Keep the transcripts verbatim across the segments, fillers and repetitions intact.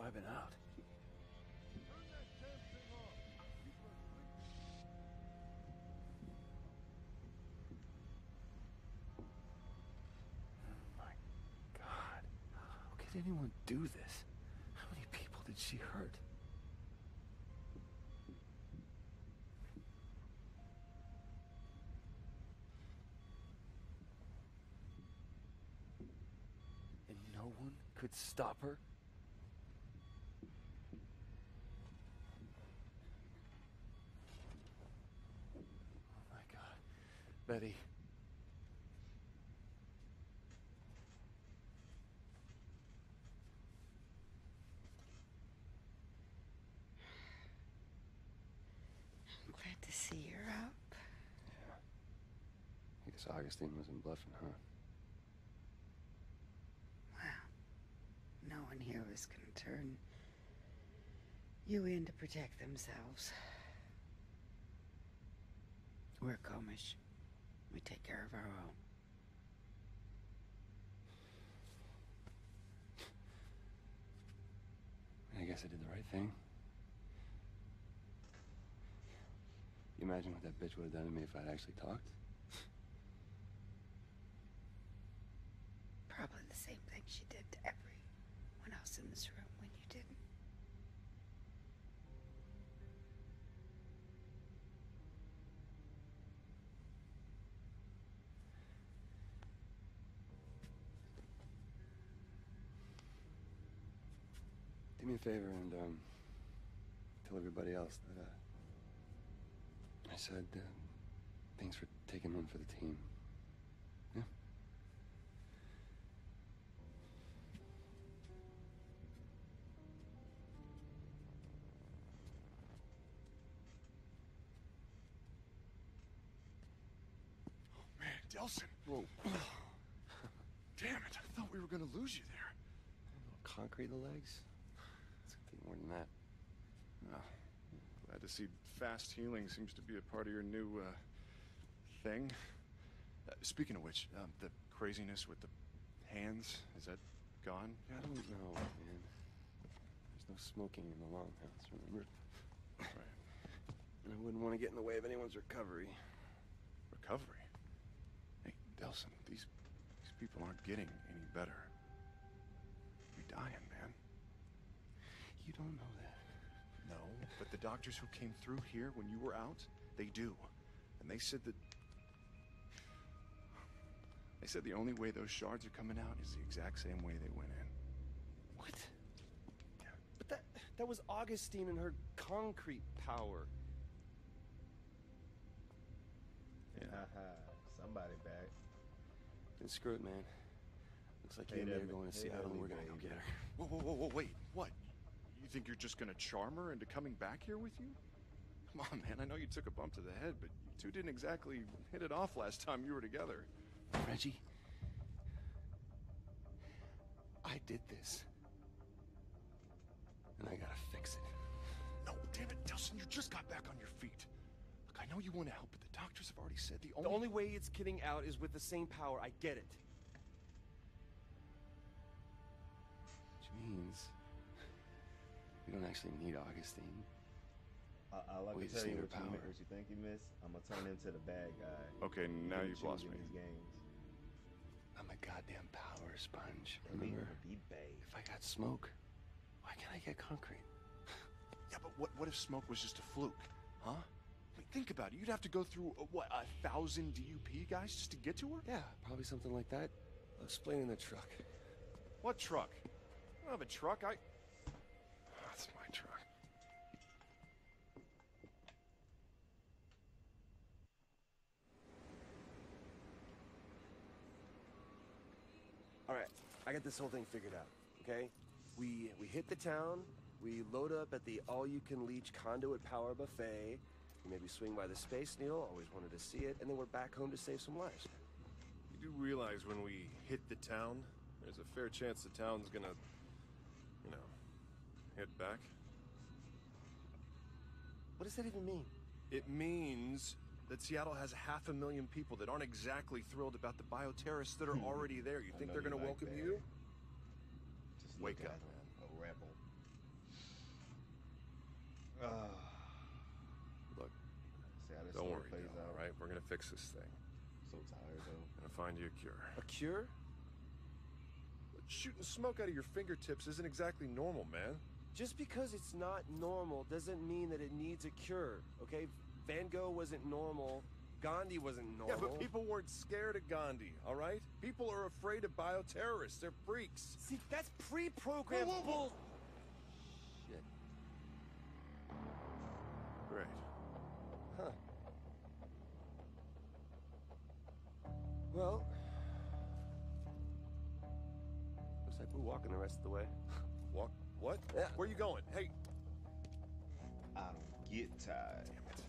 I've been out. Turn that damn thing off. People are sleeping. Oh my God. How could anyone do this? How many people did she hurt? And no one could stop her? Oh my God. Betty. I'm glad to see you're up. Yeah. I guess Augustine wasn't bluffing, huh? Well, no one here was gonna turn you in to protect themselves. We're Comish. We take care of our own. I guess I did the right thing. You imagine what that bitch would have done to me if I'd actually talked? Probably the same thing she did to everyone else in this room when you didn't. Do me a favor and, um, tell everybody else that, uh, I said, uh, thanks for taking one for the team. Yeah? Man, Delsin. Whoa. Damn it, I thought we were gonna lose you there. Concrete in the legs? It's gonna take more than that. Oh, glad to see fast healing seems to be a part of your new, uh, thing. Uh, speaking of which, um, the craziness with the hands, is that gone I yet? don't know, man. There's no smoking in the longhouse, remember? Right. And I wouldn't want to get in the way of anyone's recovery. Recovery? Hey, Delsin, these, these people aren't getting any better. You're dying, man. You don't know that. No, but the doctors who came through here when you were out, they do. And they said that... They said the only way those shards are coming out is the exact same way they went in. What? But that that was Augustine and her concrete power. Haha, somebody back. Then screw it, man. Looks like Hey, you and me are that- going to hey, Seattle and that we're gonna go baby. get her. Whoa, whoa, whoa, whoa, wait, what? You think you're just gonna charm her into coming back here with you? Come on, man, I know you took a bump to the head, but you two didn't exactly hit it off last time you were together. Reggie, I did this. And I gotta fix it. No, damn it, Delsin, you just got back on your feet. Look, I know you want to help, but the doctors have already said the only... The only way it's getting out is with the same power. I get it. Which means we don't actually need Augustine. I, I like We to just tell you need what her you, mi- power. what you think you missed. I'm gonna turn into the bad guy. Okay, now You you've choose lost in me. These games. I'm a goddamn power sponge. And we Remember? wanna be babe. If I got smoke, why can't I get concrete? Yeah, but what, what if smoke was just a fluke, huh? I mean, think about it. You'd have to go through, uh, what, a thousand D U P guys just to get to her? Yeah, probably something like that. I'll explain in the truck. What truck? I don't have a truck, I... That's my truck. All right, I got this whole thing figured out, okay? We we hit the town, we load up at the all-you-can-leech conduit power buffet, we maybe swing by the Space Needle, always wanted to see it, and then we're back home to save some lives. You do realize when we hit the town, there's a fair chance the town's gonna, you know, hit back? What does that even mean? It means that Seattle has half a million people that aren't exactly thrilled about the bioterrorists that are already there. You I think know they're you gonna like welcome that. you? Just Wake look up, at man. A rebel. Don't story worry, plays Dale, out. all right? We're gonna fix this thing. So tired though. Gonna find you a cure. A cure? Shooting smoke out of your fingertips isn't exactly normal, man. Just because it's not normal doesn't mean that it needs a cure, okay? Van Gogh wasn't normal. Gandhi wasn't normal. Yeah, but people weren't scared of Gandhi, all right? People are afraid of bioterrorists. They're freaks. See, that's pre-programmed Whoa, whoa, whoa. bull... Shit. Great. Huh. Well... Looks like we're walking the rest of the way. Walk. What? Yeah. Where you going? Hey. I don't get tired. Damn it.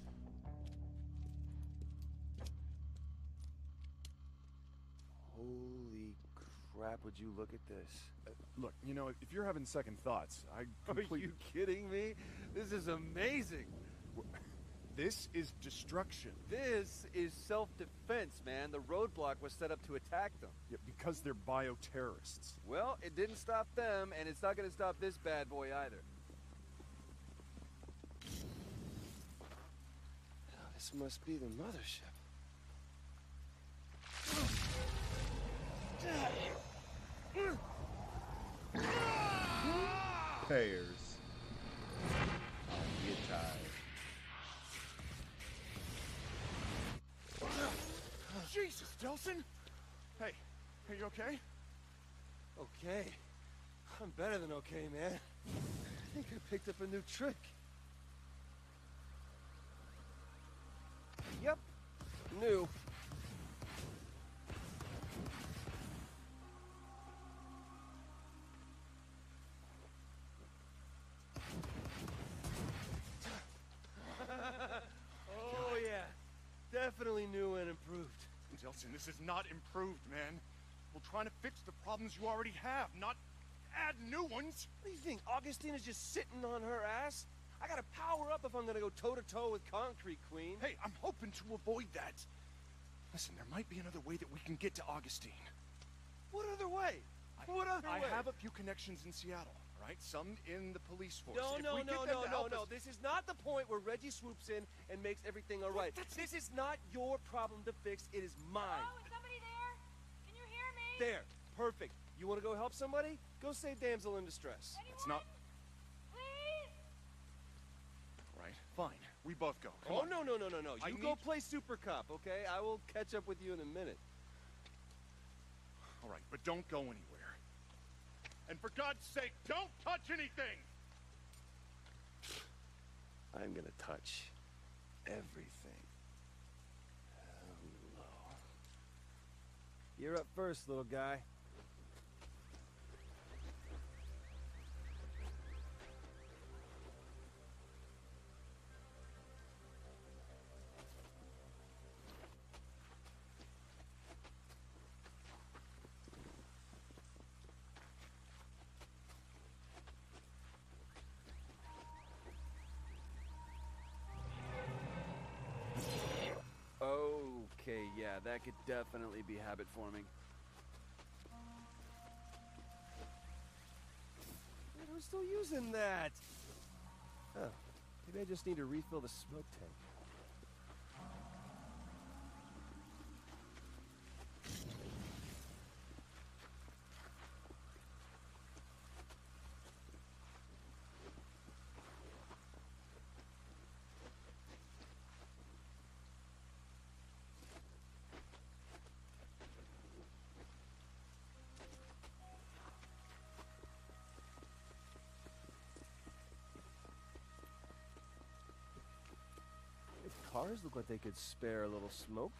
Holy crap, would you look at this? Uh, look, you know, if you're having second thoughts, I Are completely... you kidding me? This is amazing. This is destruction. This is self-defense, man. The roadblock was set up to attack them. Yeah, because they're bioterrorists. Well, it didn't stop them, and it's not going to stop this bad boy either. Oh, this must be the mothership. Pairs. I don't get tired. Jesus, Delson! Hey, are you okay? Okay. I'm better than okay, man. I think I picked up a new trick. Yep. New. Oh, yeah. Definitely new and improved. Delson, this is not improved, man. We're trying to fix the problems you already have, not add new ones. What do you think? Augustine is just sitting on her ass? I gotta power up if I'm gonna go toe-to-toe with Concrete Queen. Hey, I'm hoping to avoid that. Listen, there might be another way that we can get to Augustine. What other way? I, What other I way? have a few connections in Seattle, right? Some in the police force. No, If no, we no, get them no, to no, help no. us- This is not the point where Reggie swoops in and makes everything all right. This is not your problem to fix. It is mine. Hello, is somebody there? Can you hear me? There. Perfect. You want to go help somebody? Go save damsel in distress. Anyone? It's not Please? right. Fine, we both go. Come Oh, on. no, no, no, no, no. I You go need- play Super Cop, okay? I will catch up with you in a minute. All right, but don't go anywhere. And for God's sake, don't touch anything. I'm gonna touch everything. Hello. You're up first, little guy. Okay, yeah, that could definitely be habit forming. Man, I'm still using that. Oh, maybe I just need to refill the smoke tank. Cars look like they could spare a little smoke.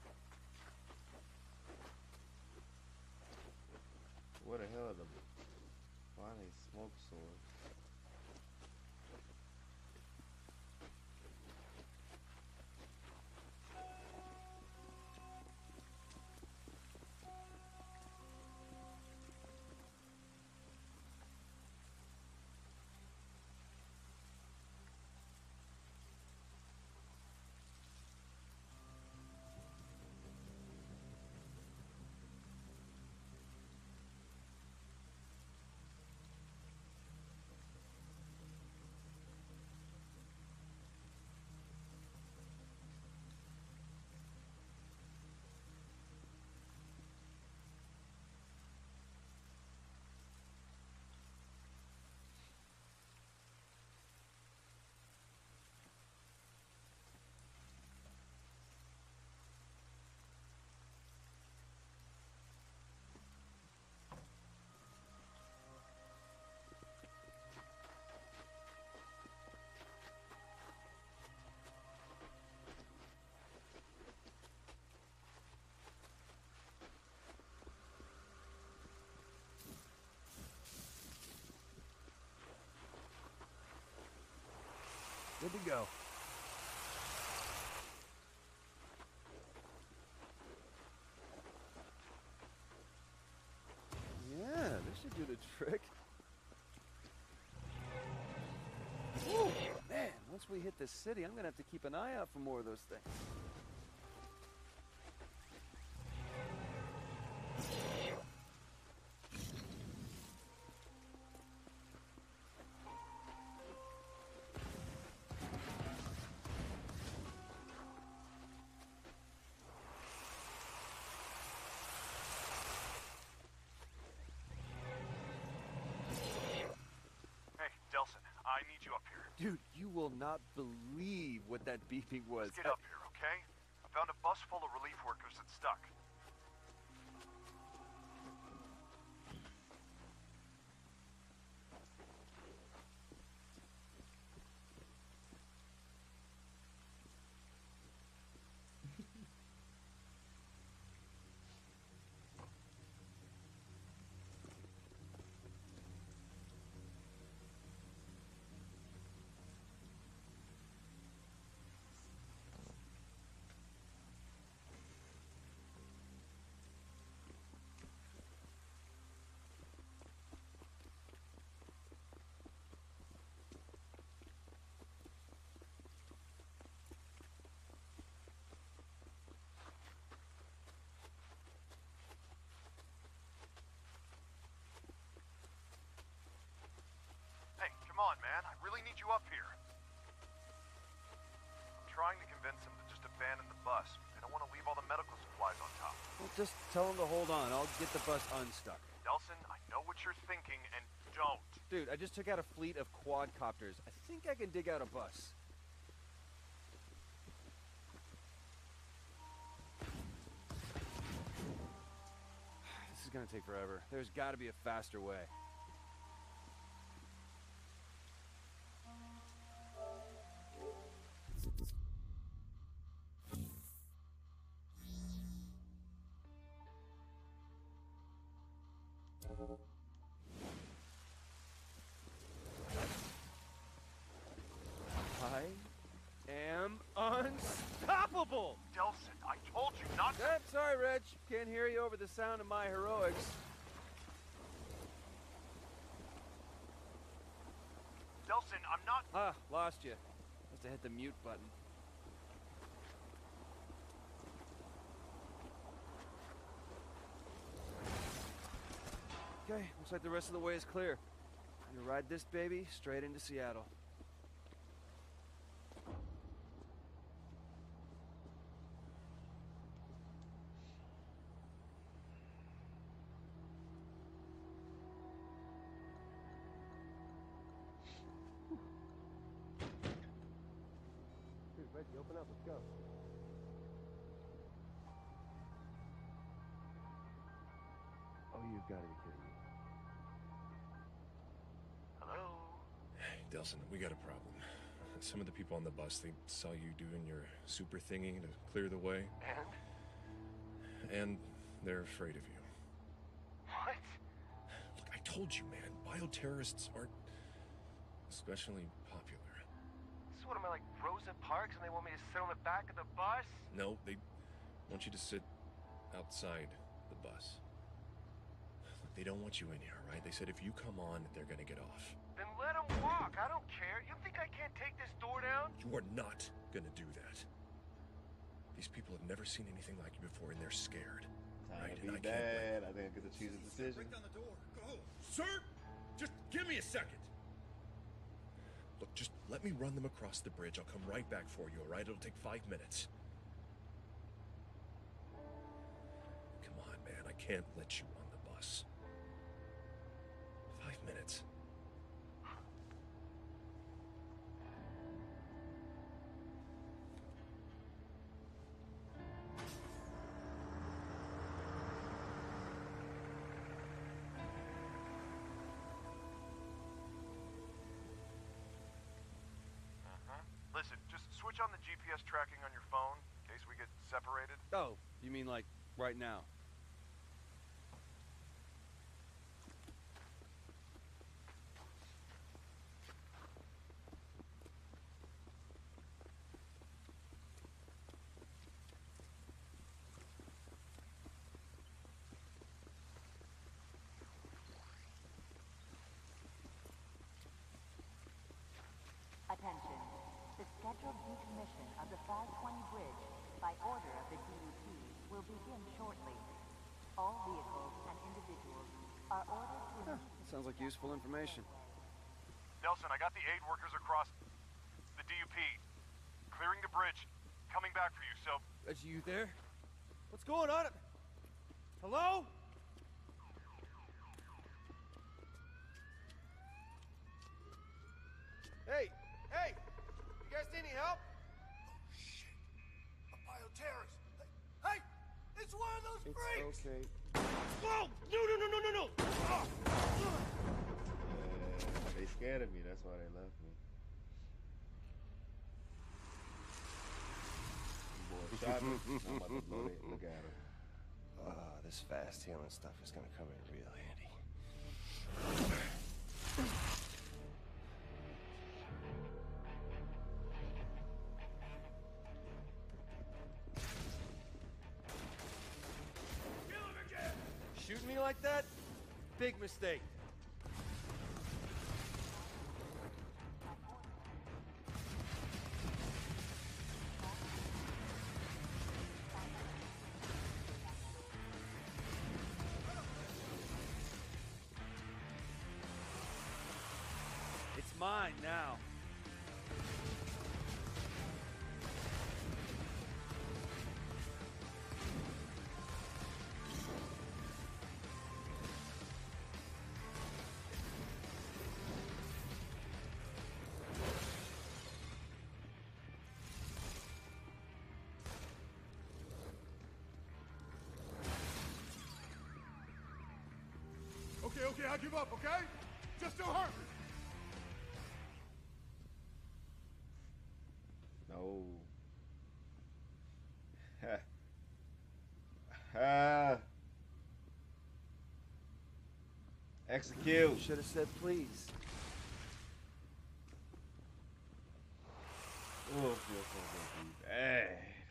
Where the hell are the... Why are they smoke swords? Good to go. Yeah, this should do the trick. Woo! Man, once we hit the city, I'm gonna have to keep an eye out for more of those things. I need you up here. Dude, you will not believe what that beeping was. Let's get up here, okay? I found a bus full of relief workers that's stuck. Hey, come on, man. I really need you up here. I'm trying to convince them to just abandon the bus. They don't want to leave all the medical supplies on top. Well, just tell them to hold on. I'll get the bus unstuck. Nelson, I know what you're thinking, and don't. Dude, I just took out a fleet of quadcopters. I think I can dig out a bus. This is gonna take forever. There's gotta be a faster way. I am unstoppable! Delson, I told you not to. Eh, sorry, Reg. Can't hear you over the sound of my heroics. Delson, I'm not. Ah, lost you. Must have hit the mute button. Okay, looks like the rest of the way is clear. I'm gonna ride this baby straight into Seattle. Dude, Reggie, open up. Let's go. Oh, you've got to be kidding me. Hello? Delson, we got a problem. Some of the people on the bus, they saw you doing your super thingy to clear the way, And? and they're afraid of you. What? Look, I told you, man, bioterrorists aren't especially popular. So what am I, like Rosa Parks, and they want me to sit on the back of the bus? No, they want you to sit outside the bus. Look, they don't want you in here, right? They said if you come on, they're gonna get off. Then let them walk. I don't care. You think I can't take this door down? You are not gonna do that. These people have never seen anything like you before, and they're scared. Time Right, to and be I can't bad. I think I get to choose a decision. down the door. Go. Sir, just give me a second. Look, just let me run them across the bridge. I'll come right back for you, all right? It'll take five minutes. Come on, man. I can't let you on the bus. Five minutes. Listen, just switch on the G P S tracking on your phone in case we get separated. Oh, you mean like right now? five twenty bridge, by order of the D U P, will begin shortly. All vehicles and individuals are ordered to... Huh, sounds like useful information. Nelson, I got the aid workers across the D U P. Clearing the bridge. Coming back for you, so... Reggie, you there? What's going on? Hello? Hey! Hey! You guys need any help? Oh, shit. A bioterrorist. Hey! Hey! It's one of those It's freaks! okay. Whoa! No, no, no, no, no, no! Ah! Yeah, they scared of me. That's why they left me. Boy, shot me. I'm about to blow it. Look at him. Ah, this fast healing stuff is gonna come in real handy. Kill him again! Shooting me like that? Big mistake. It's mine now. Okay, okay, I give up, okay? Just don't hurt me. No. Ha. Ha. Execute. Should have said please. Oh, it feels so good. Bad.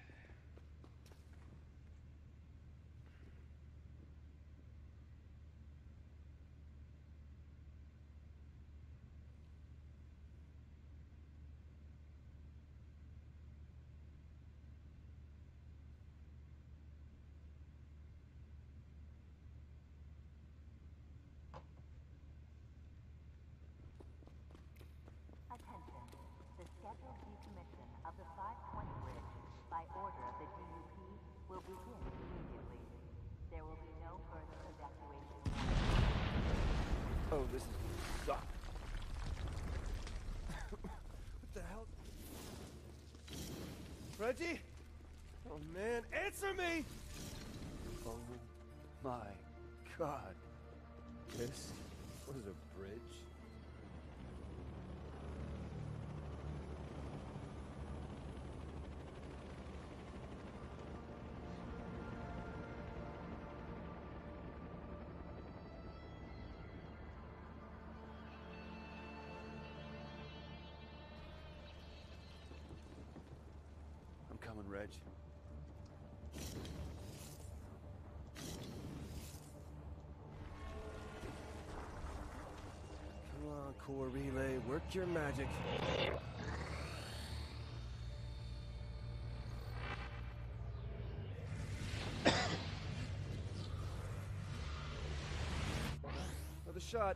Attention. The scheduled decommission of the five twenty bridge, by order of the D U P, will begin immediately. There will be no further evacuation. Oh, this is gonna suck. What the hell? Reggie? Oh man, answer me! Oh my god. This was a bridge? I'm coming, Reg. Come on, core relay, work your magic. Another shot.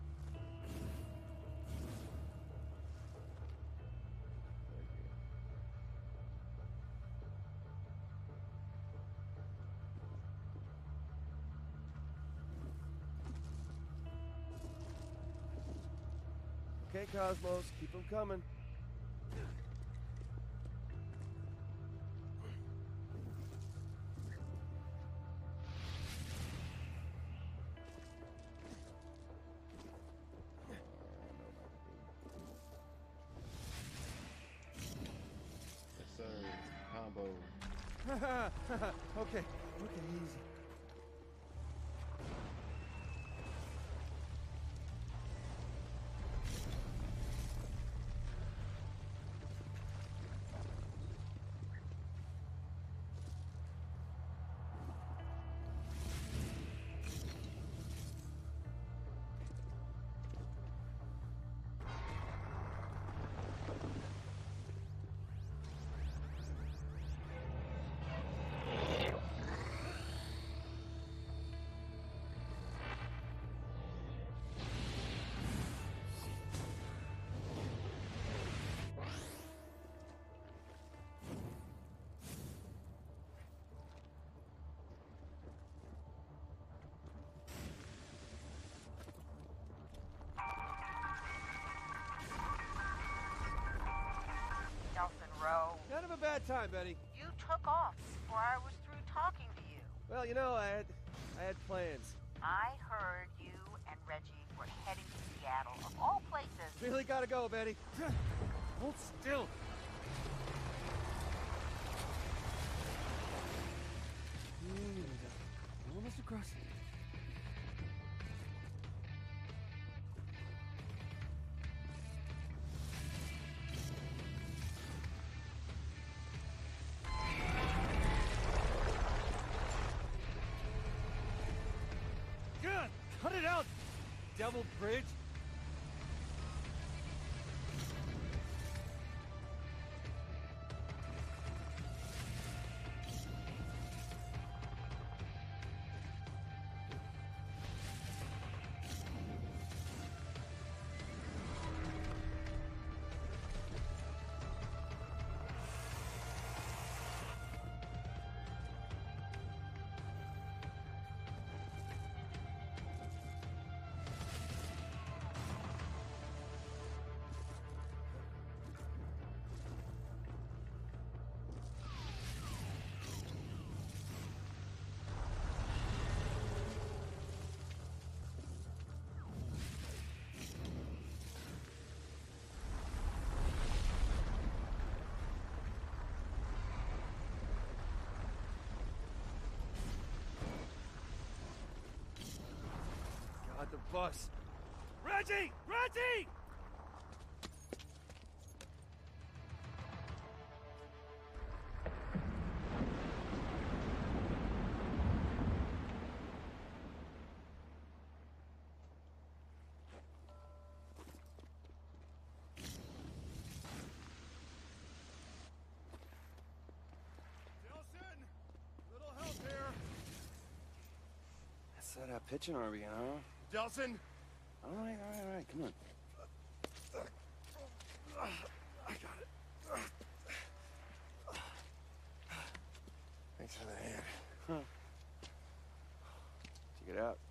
Okay, Cosmos, keep them coming. Yes, sir. Combo. Okay, okay, easy. bro. Kind of a bad time, Betty. You took off before I was through talking to you. Well, you know, I had, I had plans. I heard you and Reggie were heading to Seattle, of all places. Really gotta go, Betty. Hold still. Almost across. God, cut it out, Devil Bridge. God, the bus. Reggie! Reggie! Nelson! Little help here. That's that uh, pitching arm again, huh? Delson! All right, all right, all right. Come on. I got it. Thanks for the hand. Huh. Did you get out?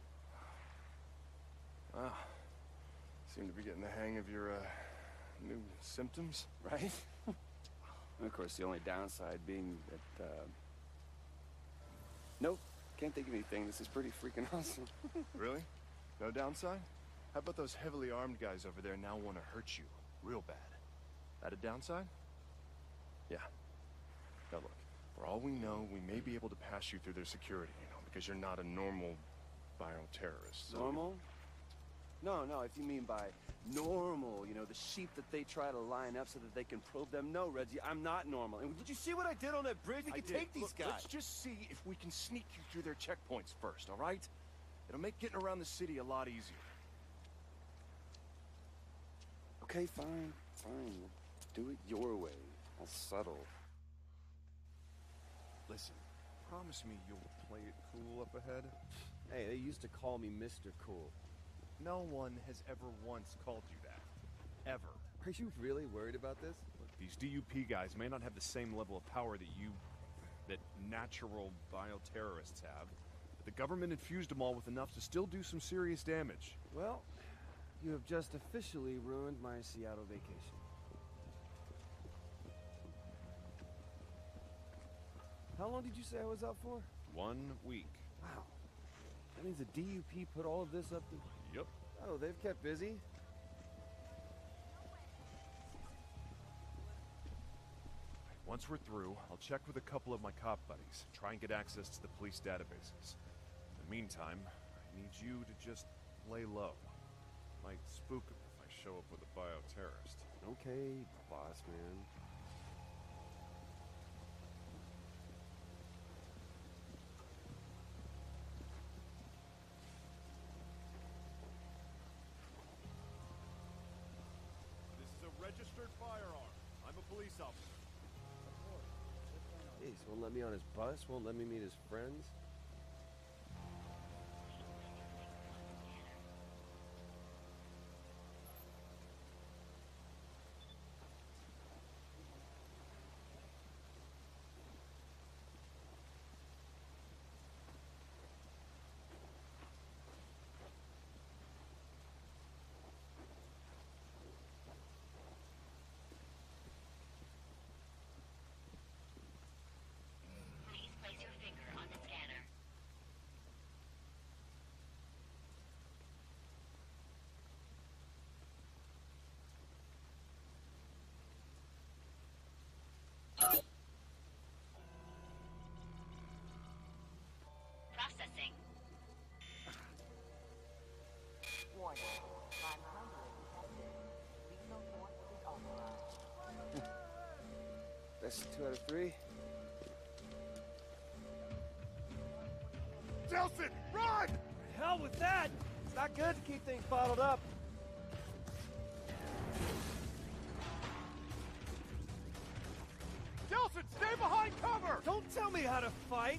Wow. Seem to be getting the hang of your, uh, new symptoms. Right? And of course, the only downside being that, uh... Nope. Can't think of anything. This is pretty freaking awesome. Really? No downside? How about those heavily armed guys over there now want to hurt you real bad? That a downside? Yeah. Now look, for all we know, we may be able to pass you through their security, you know, because you're not a normal bioterrorist. So Normal? No, no, if you mean by normal, you know, the sheep that they try to line up so that they can probe them. No, Reggie, I'm not normal. And did you see what I did on that bridge? We I can did. take these Look, guys. Let's just see if we can sneak you through their checkpoints first, all right? It'll make getting around the city a lot easier. Okay, fine, fine. Do it your way. I'll settle. Listen, promise me you'll play it cool up ahead. Hey, they used to call me Mister Cool. No one has ever once called you that. Ever. Are you really worried about this? Look, these D U P guys may not have the same level of power that you... that natural bioterrorists have, but the government infused them all with enough to still do some serious damage. Well, you have just officially ruined my Seattle vacation. How long did you say I was out for? One week. Wow. That means the D U P put all of this up to... Yep. Oh, they've kept busy. Once we're through, I'll check with a couple of my cop buddies, try and get access to the police databases. In the meantime, I need you to just lay low. Might spook them if I show up with a bioterrorist. Okay, boss man. This is a registered firearm. I'm a police officer. Jeez, won't let me on his bus, won't let me meet his friends. That's two out of three. Delsin, run! Hell with that! It's not good to keep things bottled up. Delsin, stay behind cover! Don't tell me how to fight!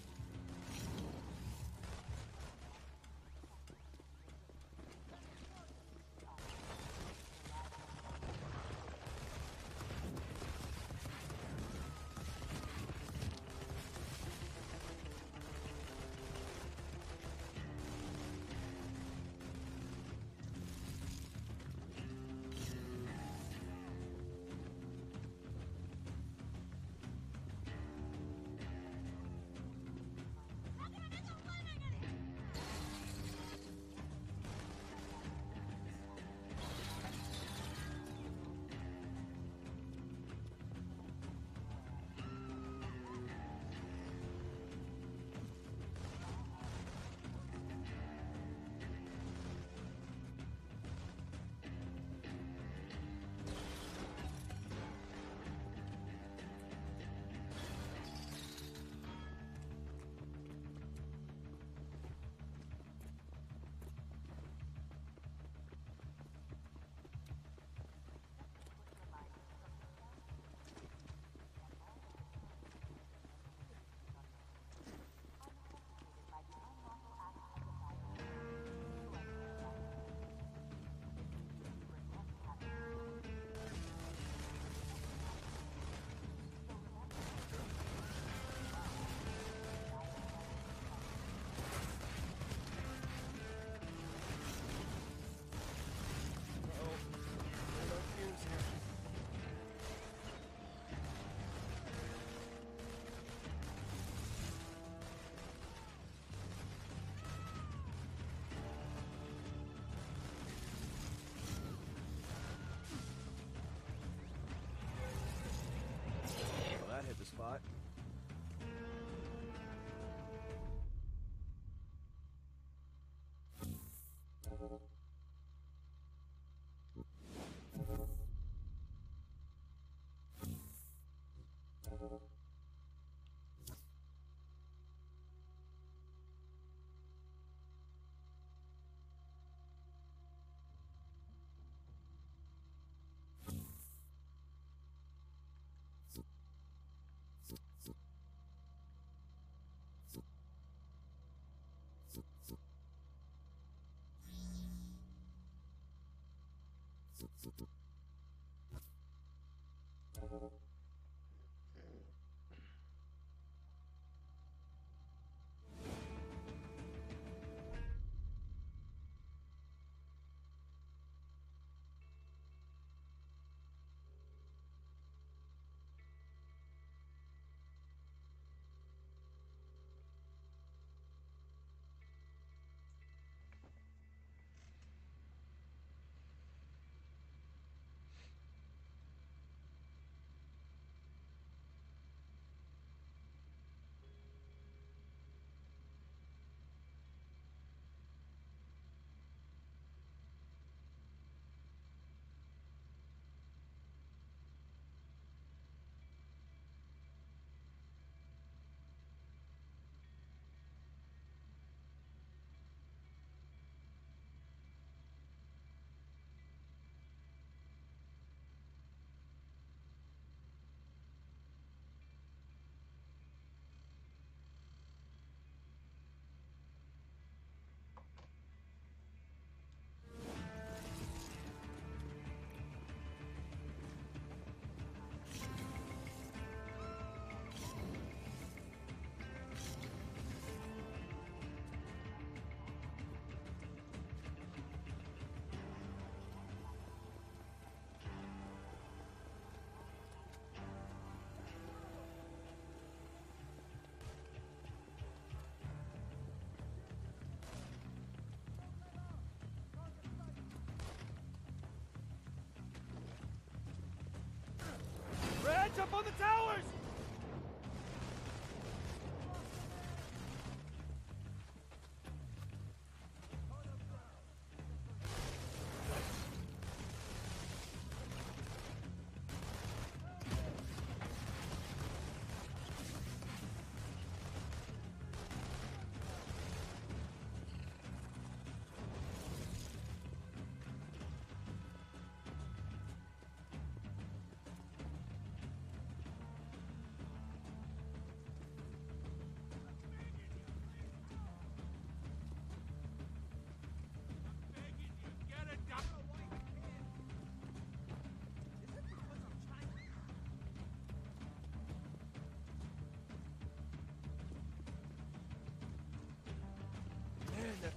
Spot. Reg, up on the towers!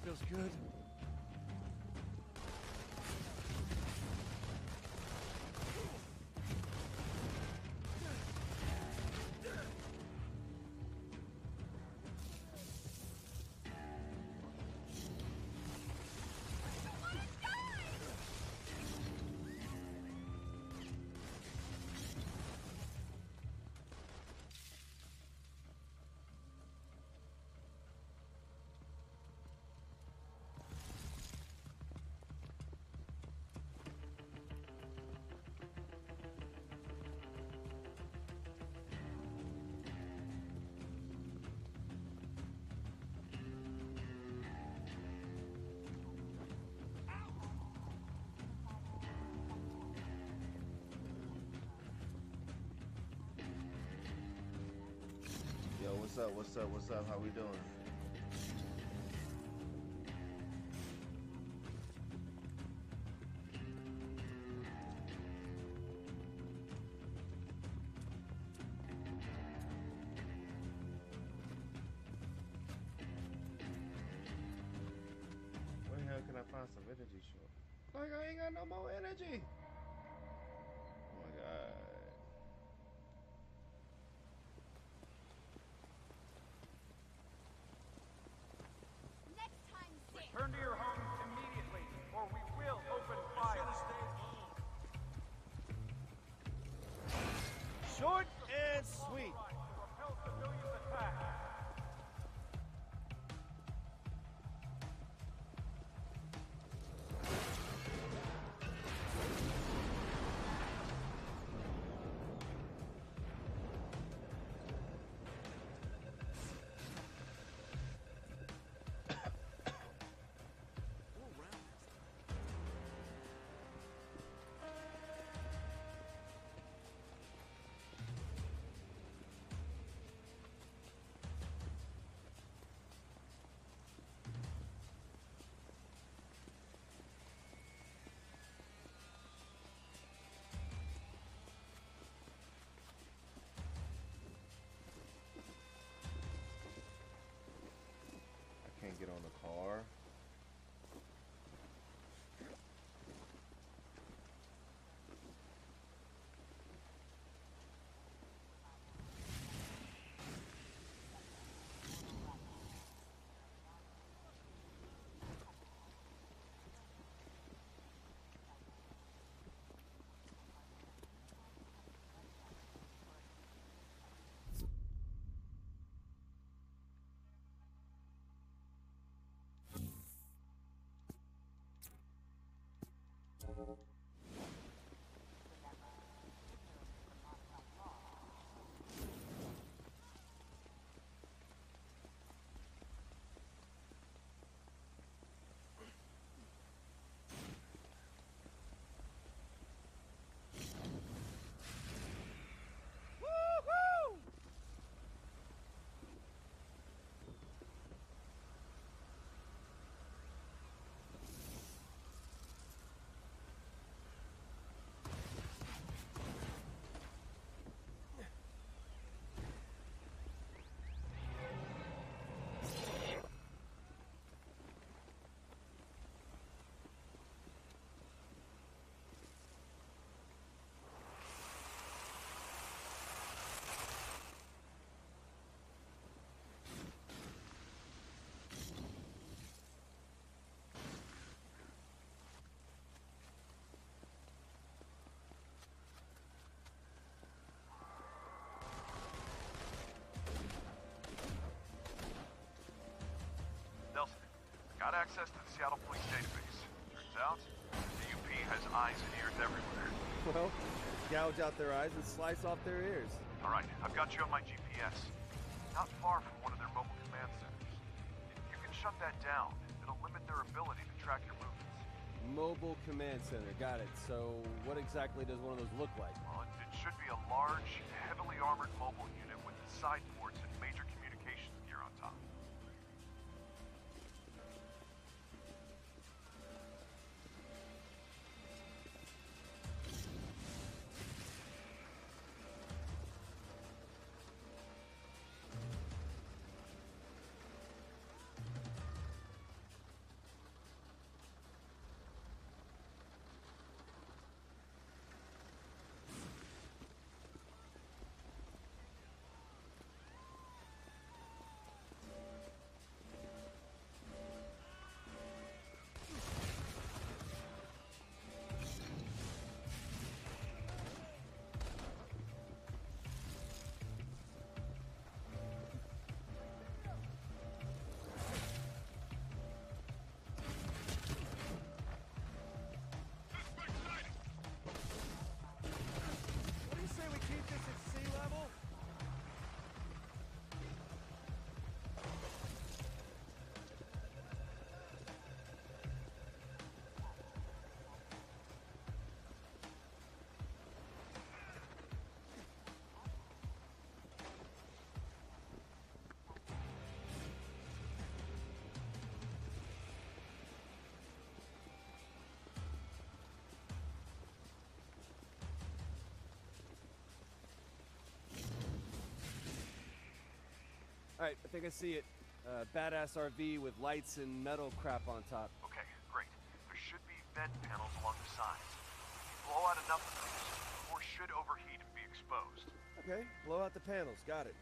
feels good. Yo, what's up? What's up? What's up? How we doing? Where the hell can I find some energy short? Like I ain't got no more energy. Oh my god. Return to your homes immediately, or we will open fire. Short and sweet. Repel civilians' attack. I can't get on the car. Nelson, got access to the Seattle Police database. Turns out, the D U P has eyes and ears everywhere. Well, gouge out their eyes and slice off their ears. All right, I've got you on my G P S. Not far from one of their mobile command centers. If you can shut that down, it'll limit their ability to track your movements. Mobile command center, got it. So what exactly does one of those look like? Well, it, it should be a large, heavily armored mobile unit with side ports and major communications gear on top. Alright, I think I see it. Uh, badass R V with lights and metal crap on top. Okay, great. There should be vent panels along the sides. If you blow out enough of these, the core should overheat and be exposed. Okay, blow out the panels. Got it.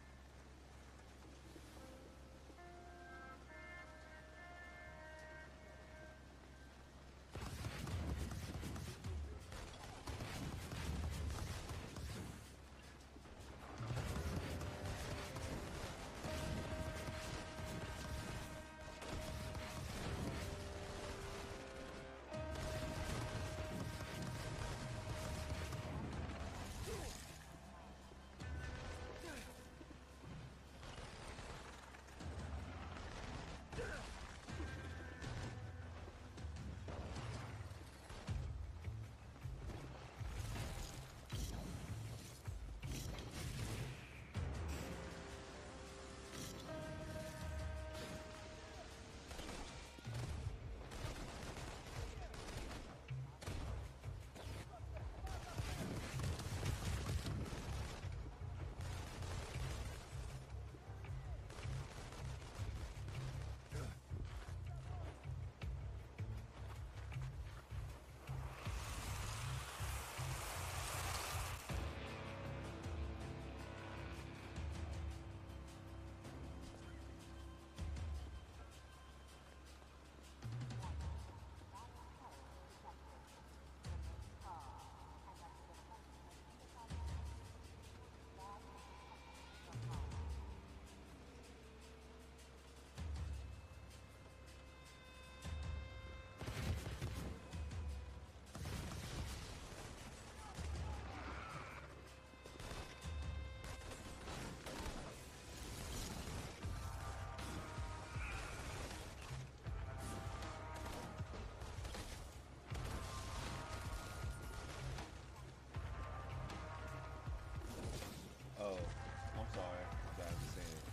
Oh, I'm sorry. You guys have seen it.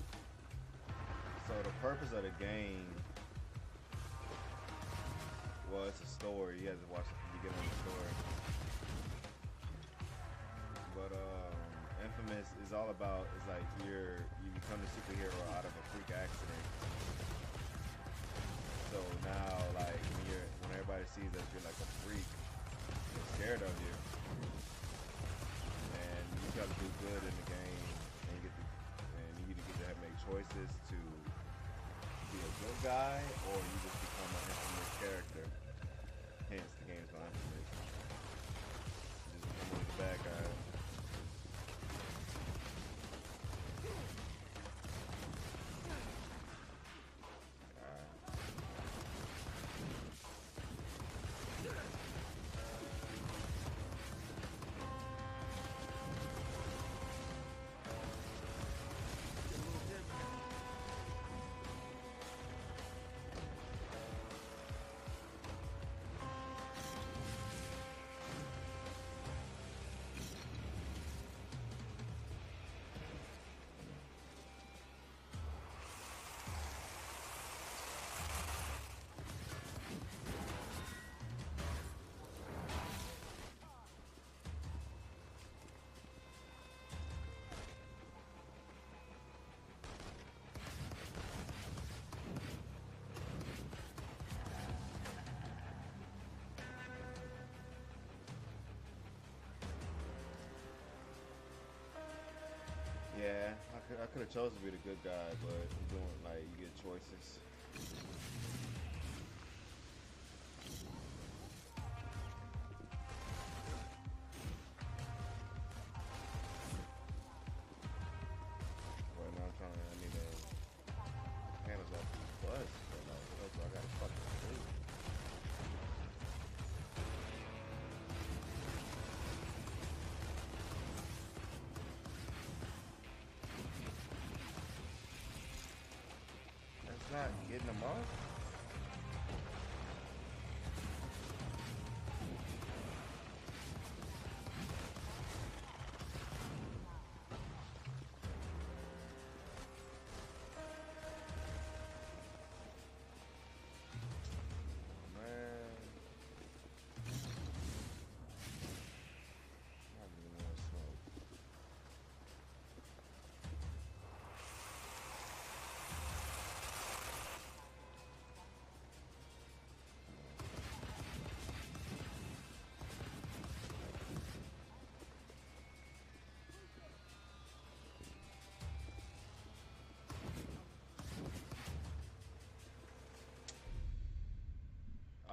So the purpose of the game was a story. You had to watch the beginning of the story. But um, Infamous is all about, it's like you're, you become a superhero out of a freak accident. So now, like, when you're, when everybody sees that you're like a freak, they're scared of you. And you got to do good in the game, and you get to, and you either get to have make choices to be a good guy, or you just become an infamous character. Hence, the game's not infamous. You just become one of the bad guys. Yeah, I could I could have chosen to be the good guy, but I'm doing like you get choices. Right now I'm trying to I need to panels off the bus, but like what else do I gotta fucking do? Not getting them off?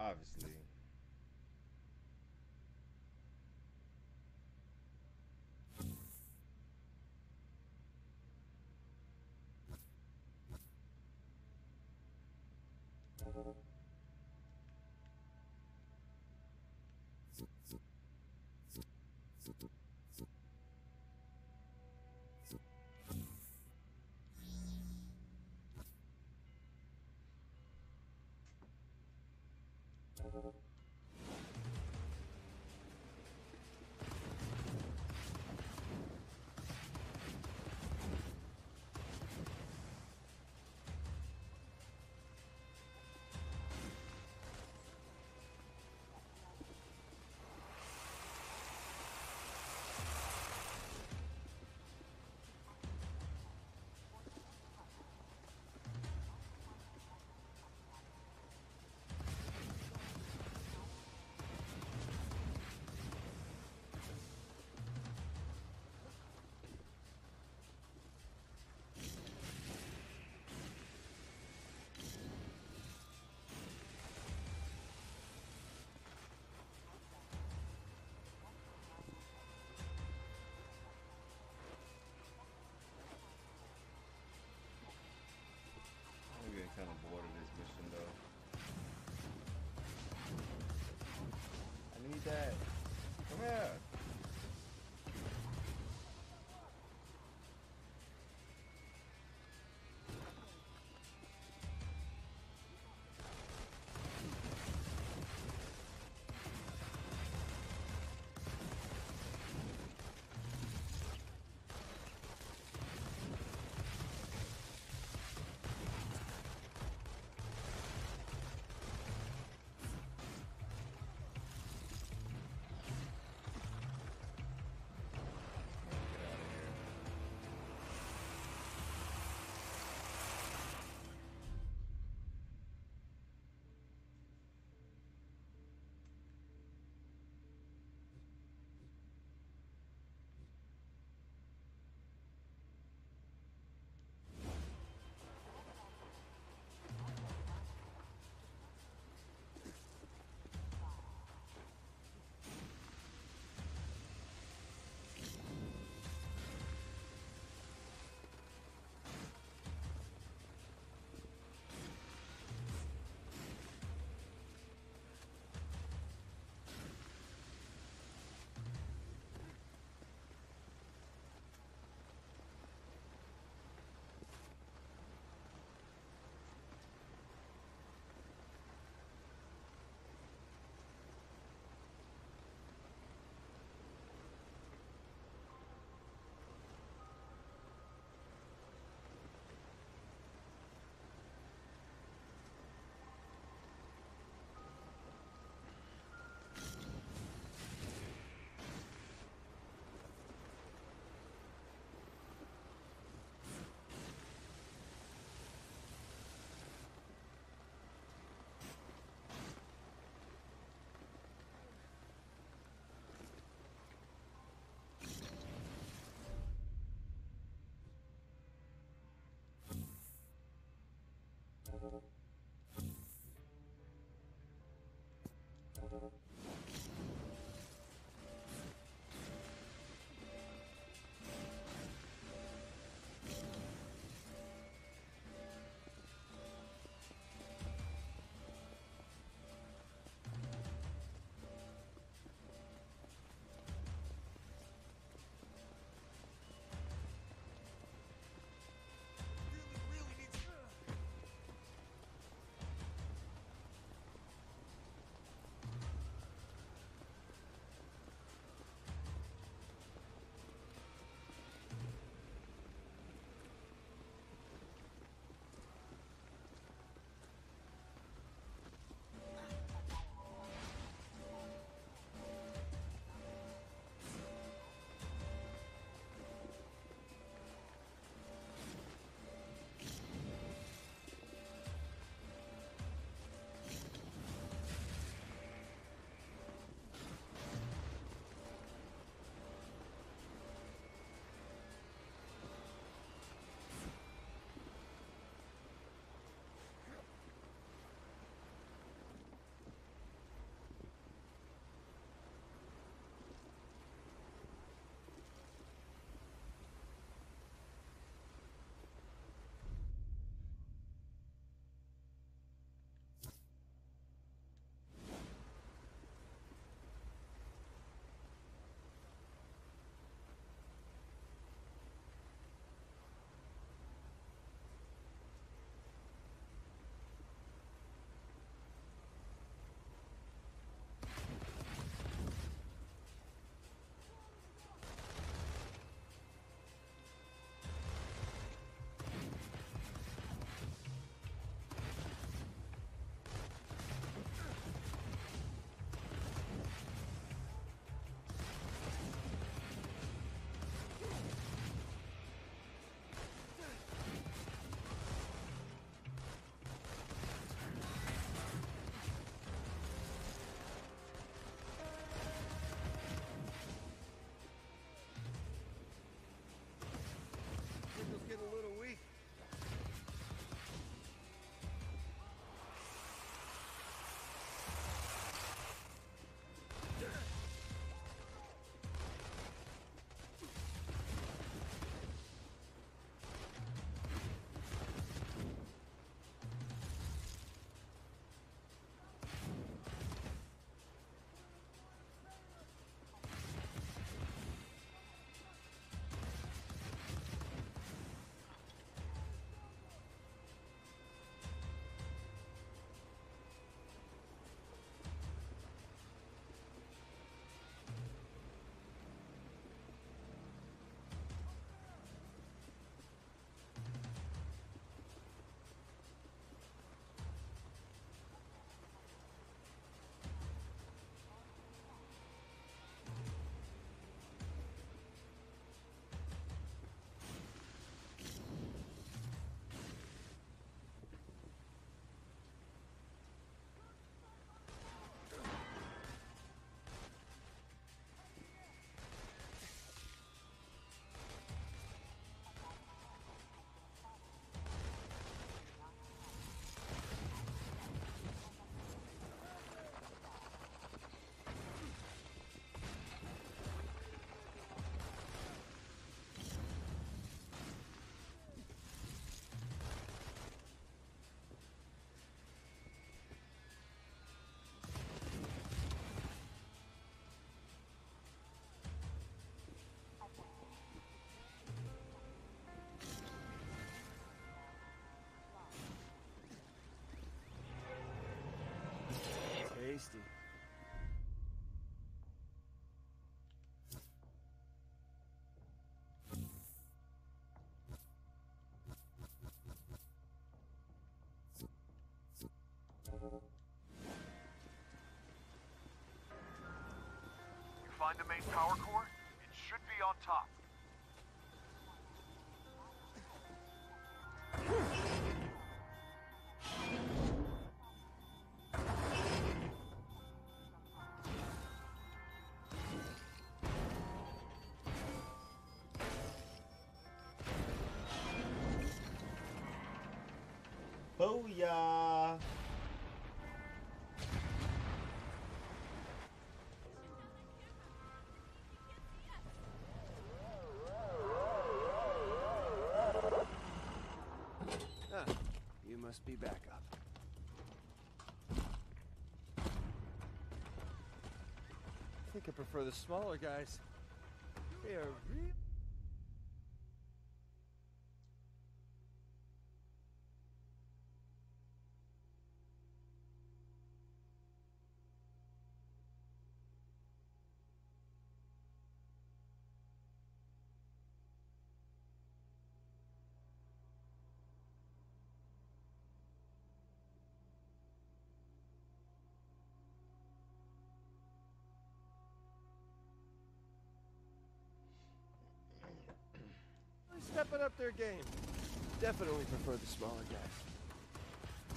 obviously. I'm getting kind of bored of this mission though. I need that. Come here. tasty. You find the main power core? It should be on top. Booyah! Ah, you must be back up. I think I prefer the smaller guys. They are real. Stepping up their game. Definitely prefer the smaller guys.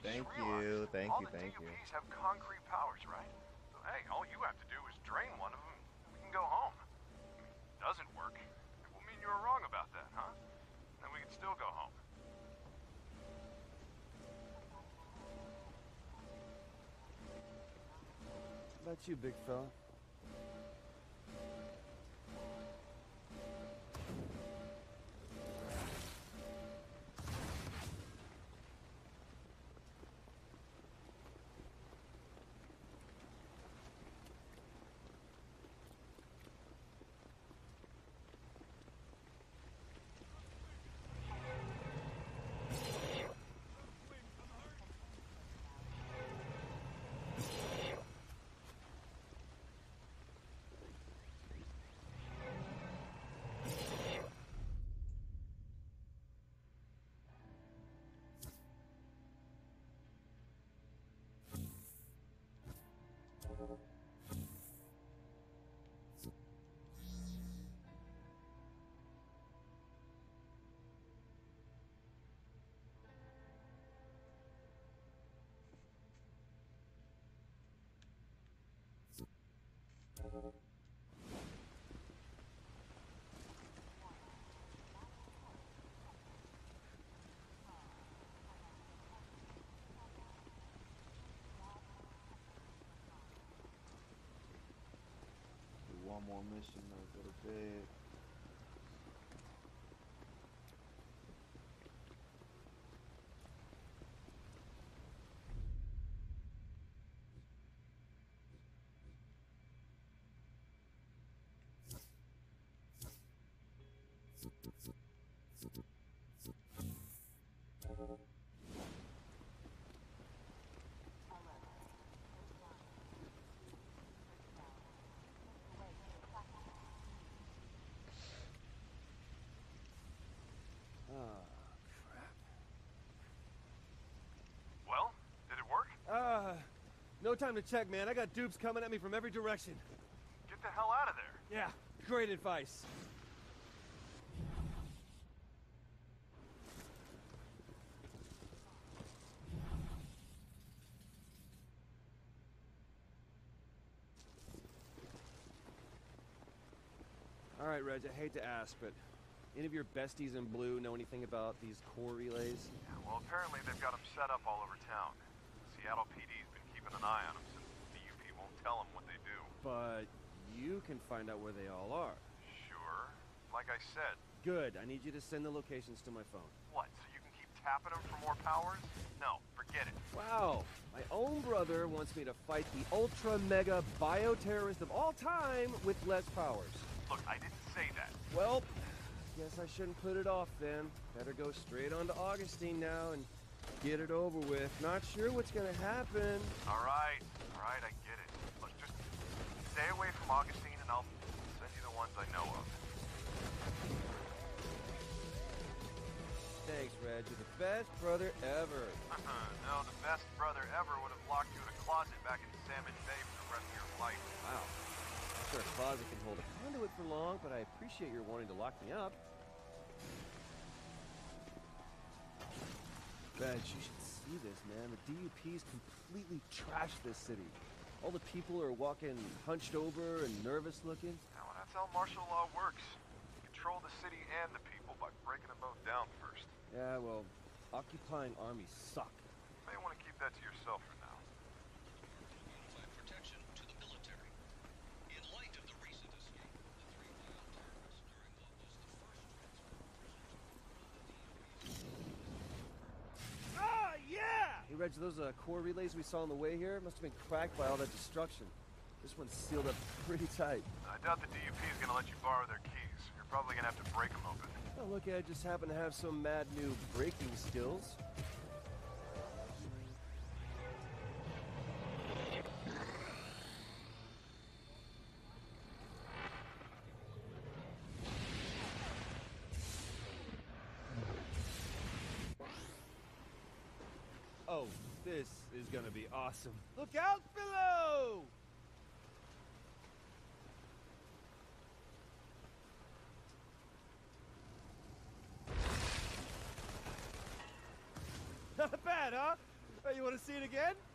I just Thank realized you, thank all you, the thank D U Ps you. have concrete powers, right? So, hey, all you have to do is drain one of them, and we can go home. If it doesn't work, it will mean you were wrong about that, huh? Then we can still go home. How about you, big fella? Do one more mission, I'll go to bed. Well, did it work? Uh, no time to check, man. I got dupes coming at me from every direction. Get the hell out of there. Yeah, great advice. All right, Reg, I hate to ask, but any of your besties in blue know anything about these core relays? Yeah, well, apparently they've got them set up all over town. Seattle P D's been keeping an eye on them since the D U P won't tell them what they do. But you can find out where they all are. Sure. Like I said. Good. I need you to send the locations to my phone. What, so you can keep tapping them for more powers? No, forget it. Wow. My own brother wants me to fight the ultra mega bioterrorist of all time with less powers. Look, I didn't say that. Well, guess I shouldn't put it off then. Better go straight on to Augustine now and get it over with. Not sure what's gonna happen. All right, all right, I get it. Look, just stay away from Augustine and I'll send you the ones I know of. Thanks, Reg. You're the best brother ever. No, the best brother ever would have locked you in a closet back in Salmon Bay for the rest of your life. Wow. I'm sure a closet can hold a conduit for long, but I appreciate your wanting to lock me up. Reg, you should see this, man. The D U P's completely trashed this city. All the people are walking hunched over and nervous looking. Now, that's how martial law works. You control the city and the people by breaking them both down first. Yeah, well, occupying armies suck. You may want to keep that to yourself for now. Protection to the military. In light of the recent escape of the three violent terrorists during what was the first transfer Ah, yeah! Hey, Reg, those uh, core relays we saw on the way here must have been cracked by all that destruction. This one's sealed up pretty tight. I doubt the D U P is going to let you borrow their keys. You're probably going to have to break them open. Oh, look, I just happen to have some mad new breaking skills. Oh, this is gonna be awesome. Look out below! Not bad, huh? Hey, you want to see it again?